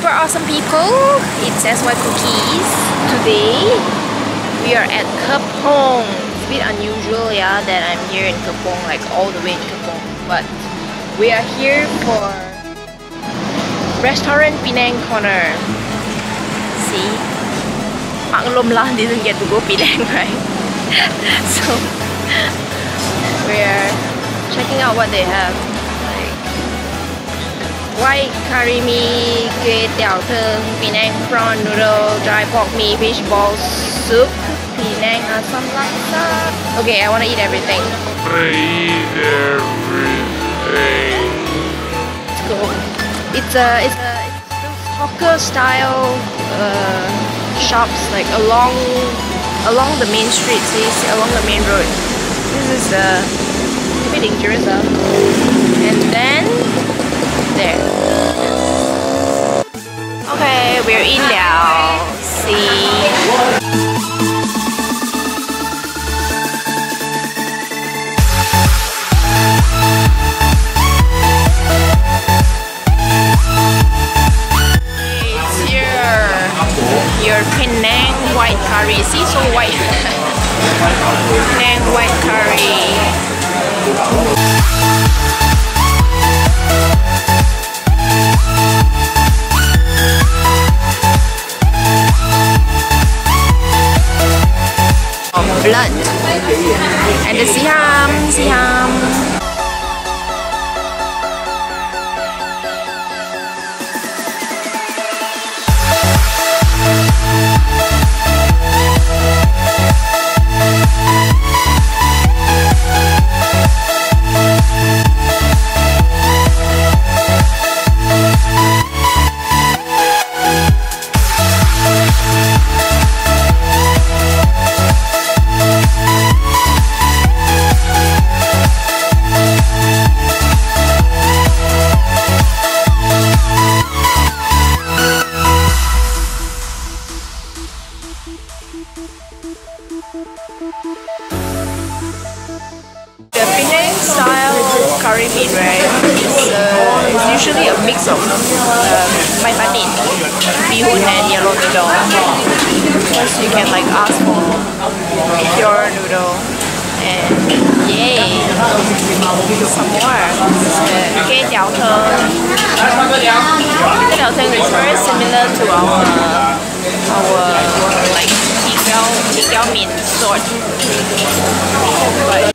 super awesome people. It's SY Cookies. Today we are at Kepong. It's a bit unusual, yeah, that I'm here in Kepong, like all the way in Kepong. But we are here for restaurant Penang corner. See, Maklum lah didn't get to go Penang, right? So we're checking out what they have. White curry mee, kueh tiao theng, Penang prawn noodle, dry pork mee, fish ball soup, Penang asam laksa. Okay, I want to eat everything. Let's go. It's those hawker style shops, like along the main street. See, along the main road. This is a bit dangerous, and then. There. Okay, we're in now. See. It's your Penang white curry. See, so white. Penang white curry. Blood and the siham. The Penang style curry meat, right? It's usually a mix of mai panin, bihun and yellow noodle. First you can like ask for pure noodle, and yay, some more. Kueh tiao theng. Kueh tiao theng is very similar to our like tiao mein sort, but